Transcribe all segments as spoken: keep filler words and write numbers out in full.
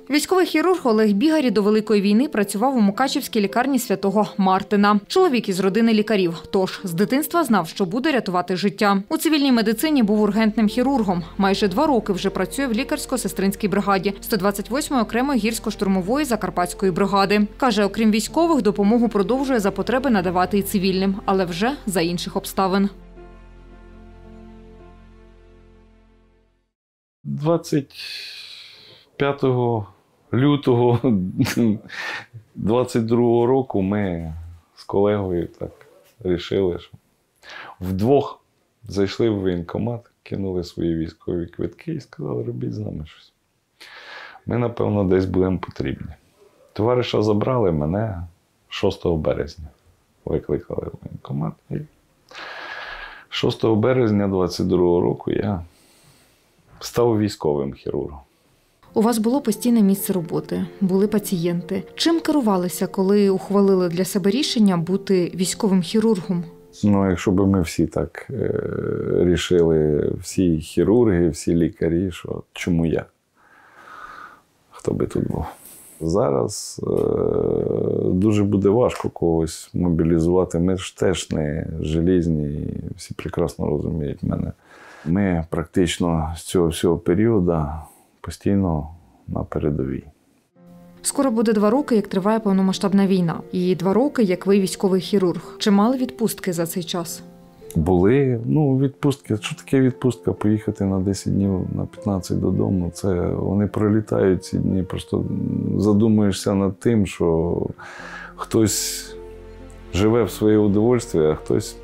Військовий хірург Олег Бігарі до Великої війни працював у Мукачівській лікарні Святого Мартина. Чоловік із родини лікарів, тож з дитинства знав, що буде рятувати життя. У цивільній медицині був ургентним хірургом. Майже два роки вже працює в лікарсько-сестринській бригаді сто двадцять восьмої окремої гірсько-штурмової Закарпатської бригади. Каже, окрім військових, допомогу продовжує за потреби надавати і цивільним, але вже за інших обставин. двадцять п'ятого лютого двадцять другого року ми з колегою так вирішили, що вдвох зайшли в воєнкомат, кинули свої військові квитки і сказали, робіть з нами щось. Ми, напевно, десь будемо потрібні. Товариша забрали, мене шостого березня викликали в воєнкомат. І шостого березня двадцять другого року я став військовим хірургом. У вас було постійне місце роботи, були пацієнти. Чим керувалися, коли ухвалили для себе рішення бути військовим хірургом? Ну, якщо б ми всі так е, рішили, всі хірурги, всі лікарі, що чому я? Хто би тут був? Зараз е, дуже буде важко когось мобілізувати. Ми ж теж не желізні, і всі прекрасно розуміють мене. Ми практично з цього всього періоду постійно на передовій. Скоро буде два роки, як триває повномасштабна війна. І два роки, як ви військовий хірург. Чи мали відпустки за цей час? Були. Ну, відпустки. Що таке відпустка? Поїхати на десять днів, на п'ятнадцять додому. Це вони пролітають ці дні. Просто задумуєшся над тим, що хтось живе в своє удовольствие, а хтось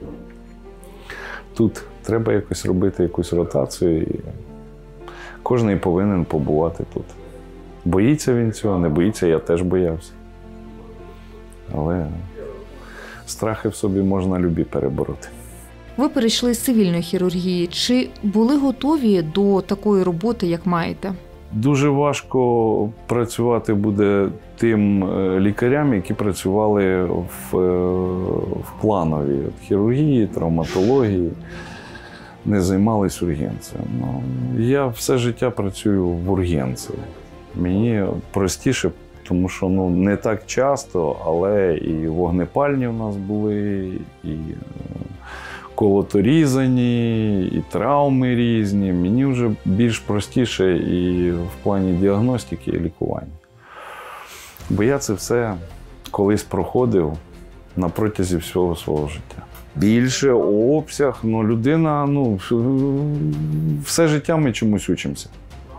тут. Треба якось робити якусь ротацію. І кожен повинен побувати тут. Боїться він цього, не боїться, я теж боявся. Але страхи в собі можна любі перебороти. Ви перейшли з цивільної хірургії. Чи були готові до такої роботи, як маєте? Дуже важко працювати буде тим лікарям, які працювали в, в плановій хірургії, травматології. Не займалися ургенцією. Ну, я все життя працюю в ургенції. Мені простіше, тому що ну, не так часто, але і вогнепальні в нас були, і колоторізані, і травми різні. Мені вже більш простіше і в плані діагностики і лікування. Бо я це все колись проходив на протязі всього свого життя. Більше обсяг, ну людина, ну, все життя ми чомусь учимося.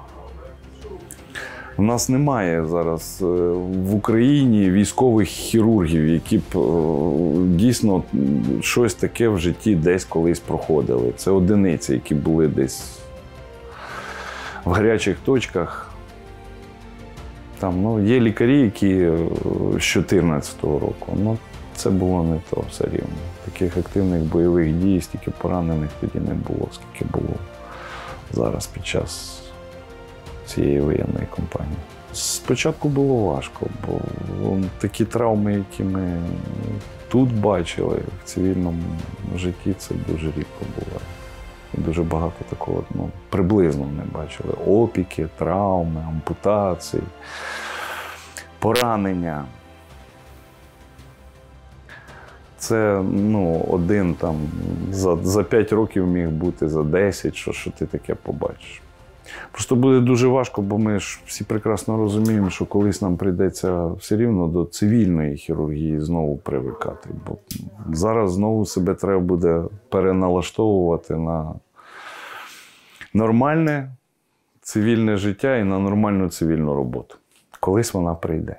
У нас немає зараз в Україні військових хірургів, які б дійсно щось таке в житті десь колись проходили. Це одиниці, які були десь в гарячих точках. Там, ну, є лікарі, які з дві тисячі чотирнадцятого року. Ну, це було не то все рівно. Таких активних бойових дій, стільки поранених тоді не було, скільки було зараз під час цієї воєнної кампанії. Спочатку було важко, бо такі травми, які ми тут бачили, в цивільному житті, це дуже рідко буває. І дуже багато такого, ну, приблизно не бачили. Опіки, травми, ампутації, поранення. Це, ну, один там за, за п'ять років міг бути, за десять, що, що ти таке побачиш. Просто буде дуже важко, бо ми ж всі прекрасно розуміємо, що колись нам прийдеться все рівно до цивільної хірургії знову привикати. Бо зараз знову себе треба буде переналаштовувати на нормальне цивільне життя і на нормальну цивільну роботу. Колись вона прийде.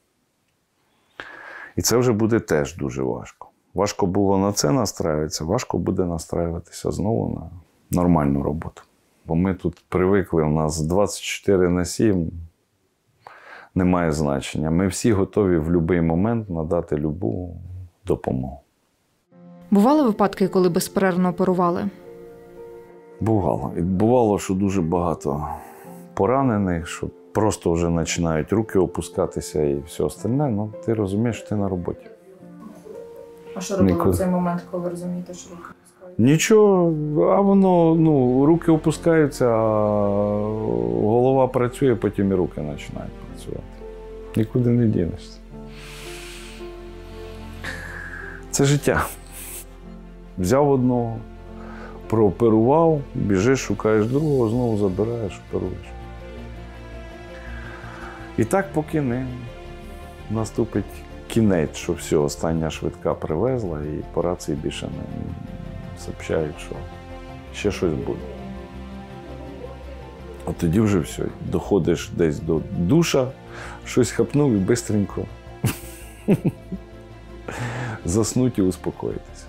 І це вже буде теж дуже важко. Важко було на це настраюватися, важко буде настраюватися знову на нормальну роботу. Бо ми тут привикли, у нас двадцять чотири на сім немає значення. Ми всі готові в будь-який момент надати любу допомогу. Бували випадки, коли безперервно оперували? Бувало. І бувало, що дуже багато поранених, що просто вже починають руки опускатися і все остальне. Ну, ти розумієш, що ти на роботі. А що робили Ніколи. в цей момент, коли ви розумієте, що руки опускаються? Нічого, а воно, ну, руки опускаються, а голова голова працює, потім і руки починають працювати. Нікуди не дінешся. Це життя. Взяв одного, прооперував, біжиш, шукаєш другого, знову забираєш, оперуєш. І так, поки не наступить кінець, що все, остання швидка привезла, і по рації більше не сообщають, що ще щось буде. От тоді вже все, доходиш десь до душа, щось хапнув і швидко заснуть і успокоїтися.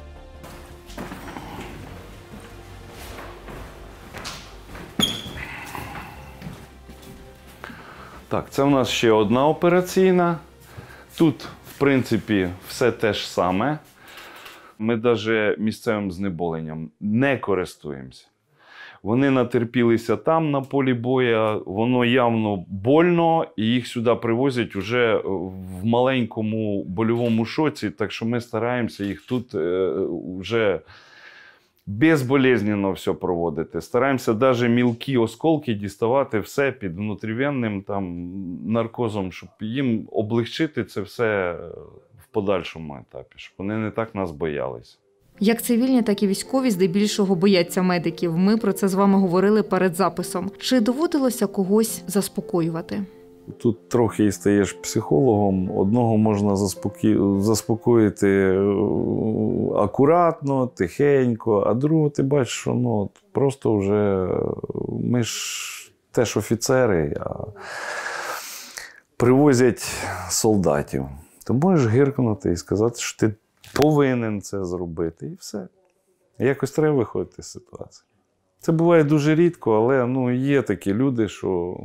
Так, це в нас ще одна операційна. Тут, в принципі, все те ж саме. Ми навіть місцевим знеболенням не користуємося. Вони натерпілися там, на полі бою, воно явно больно, і їх сюди привозять вже в маленькому больовому шоці, так що ми стараємося їх тут вже безболезненно все проводити. Стараємося навіть мілкі осколки діставати все під внутрівенним там наркозом, щоб їм облегчити це все в подальшому етапі, щоб вони не так нас боялися. Як цивільні, так і військові здебільшого бояться медиків. Ми про це з вами говорили перед записом. Чи доводилося когось заспокоювати? Тут трохи і стаєш психологом. Одного можна заспокі... заспокоїти акуратно, тихенько, а другого ти бачиш, що ну, просто вже ми ж теж офіцери, а привозять солдатів. То можеш гиркнути і сказати, що ти повинен це зробити, і все. Якось треба виходити з ситуації. Це буває дуже рідко, але ну, є такі люди, що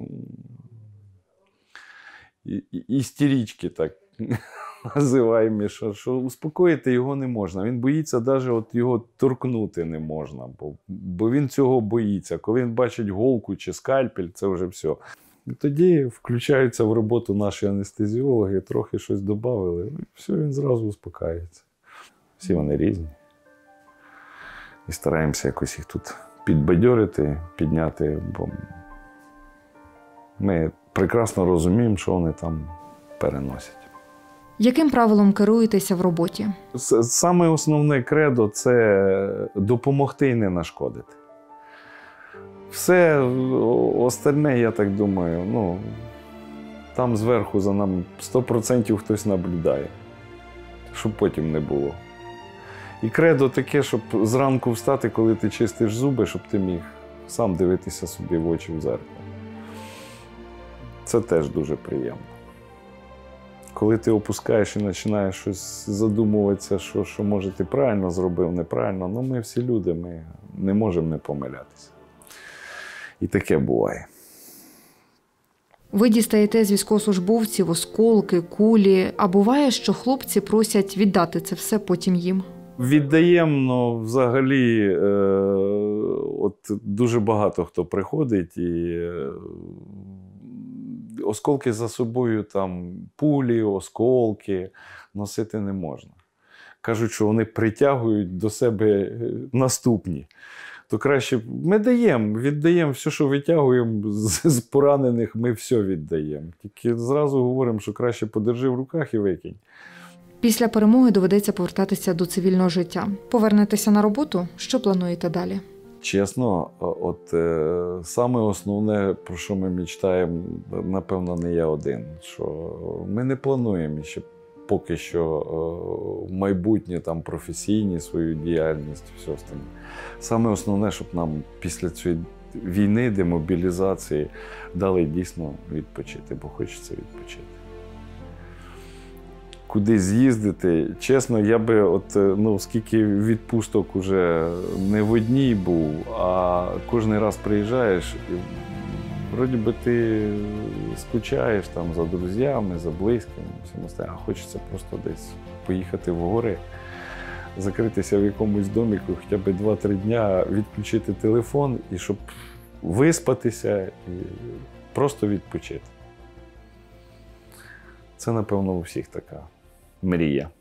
істерички, так називаємо, що, що успокоїти його не можна. Він боїться, навіть от його торкнути не можна, бо, бо він цього боїться. Коли він бачить голку чи скальпель, це вже все. І тоді включаються в роботу наші анестезіологи, трохи щось додали, і все, він зразу успокається. Всі вони різні. І стараємося якось їх тут підбадьорити, підняти, бо ми прекрасно розуміємо, що вони там переносять. Яким правилом керуєтеся в роботі? Саме основне кредо – це допомогти і не нашкодити. Все остальне, я так думаю, ну, там зверху за нами сто відсотків хтось наблюдає, щоб потім не було. І кредо таке, щоб зранку встати, коли ти чистиш зуби, щоб ти міг сам дивитися собі в очі в дзеркало. Це теж дуже приємно. Коли ти опускаєш і починаєш щось задумуватися, що, що може ти правильно зробив, неправильно, ну ми всі люди, ми не можемо не помилятися. І таке буває. Ви дістаєте з військовослужбовців осколки, кулі, а буває, що хлопці просять віддати це все потім їм? Віддаємо, ну, взагалі, е, от дуже багато хто приходить і е, осколки за собою, там, пулі, осколки носити не можна. Кажуть, що вони притягують до себе наступні. То краще ми даємо, віддаємо все, що витягуємо з, з поранених, ми все віддаємо. Тільки зразу говоримо, що краще подержи в руках і викинь. Після перемоги доведеться повертатися до цивільного життя. Повернетеся на роботу? Що плануєте далі? Чесно, от е, саме основне, про що ми мечтаємо, напевно, не я один. Що ми не плануємо ще поки що е, майбутнє там професійні свою діяльність, все остальне. Саме основне, щоб нам після цієї війни, демобілізації дали дійсно відпочити, бо хочеться відпочити. Куди з'їздити, чесно, я би, от, ну, скільки відпусток уже не в одній був, а кожен раз приїжджаєш, і вроді би ти скучаєш там за друзями, за близькими, всім остальним, а хочеться просто десь поїхати в гори, закритися в якомусь доміку, хоча б два-три дня, відключити телефон і щоб виспатися і просто відпочити. Це, напевно, у всіх така мрія.